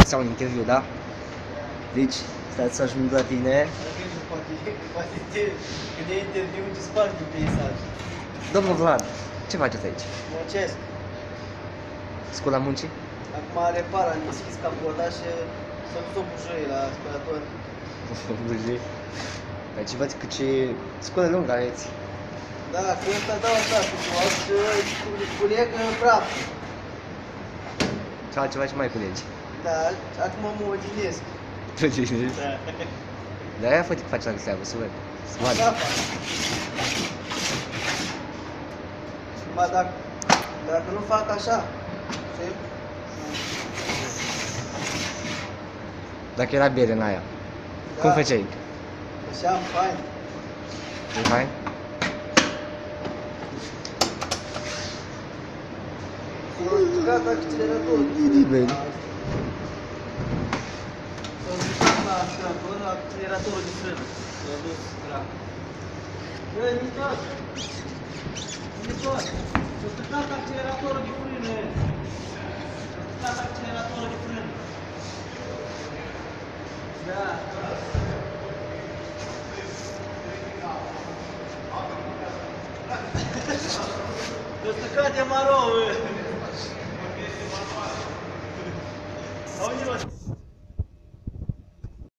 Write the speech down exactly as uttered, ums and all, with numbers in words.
sau un interviu, da? Deci, stați să ajung la tine. Poate când e interviu, dispar din peisaj. Domnul Vlad, ce faceți aici? Muncesc. Scola muncii? Acum repar, am deschis capoda și s-a dus o bujăie la spălator. Bujie. Dar ce faci cu ce scoală lungă aveți? Da, cu ăsta dau așa, cu alt culeg praf. Ce altceva ce mai culegi? Da, acum mă odinesc. Tu ce știi? Da. Dar aia fă-te că faci la seabă, să văd. Să vadă. Da, fac. Ba, dacă, dacă nu fac așa, știi? Dacă era bere în aia, Da. cum făceai? Așa, fain. E fain? Gata, acceleratorul. Nimeni. S-a dus la accelerator, la acceleratorul de frână. S-a dus, dracu. Băi, Nitor! Nitor! S-a stricat acceleratorul de frână. S-a stricat acceleratorul de frână. Da. S-a stricat de marou, bă! Auzi-mă!